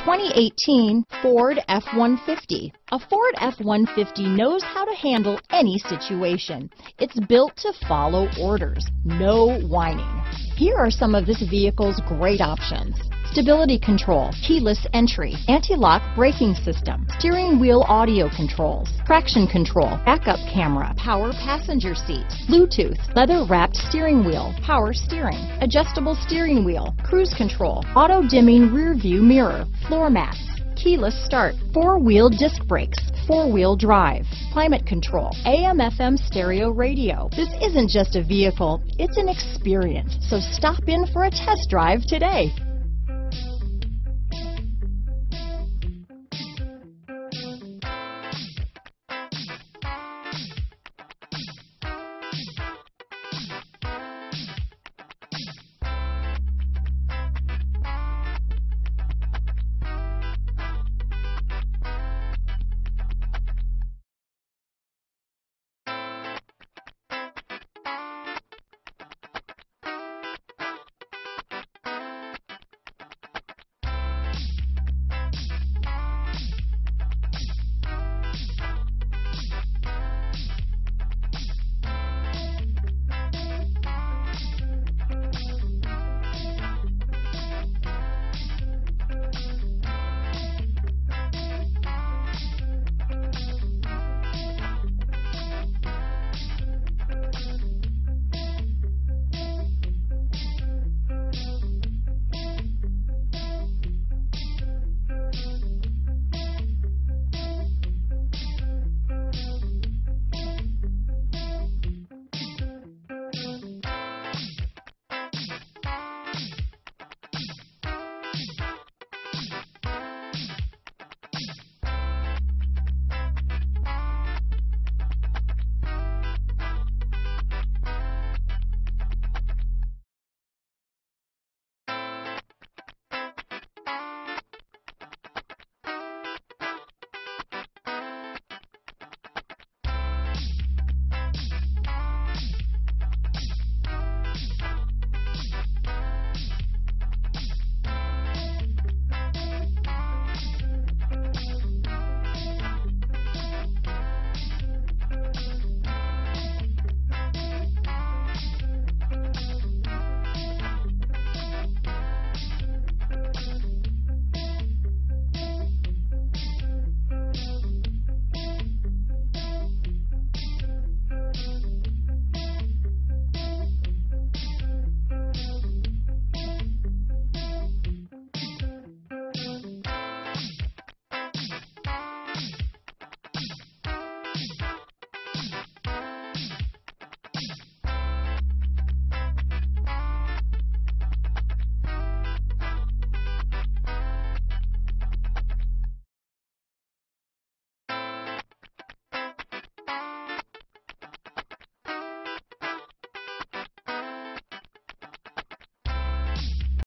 2018 Ford F-150. A Ford F-150 knows how to handle any situation. It's built to follow orders, no whining. Here are some of this vehicle's great options: stability control, keyless entry, anti-lock braking system, steering wheel audio controls, traction control, backup camera, power passenger seat, Bluetooth, leather-wrapped steering wheel, power steering, adjustable steering wheel, cruise control, auto-dimming rear view mirror, floor mats, keyless start, four-wheel disc brakes, four-wheel drive, climate control, AM/FM stereo radio. This isn't just a vehicle, it's an experience. So stop in for a test drive today.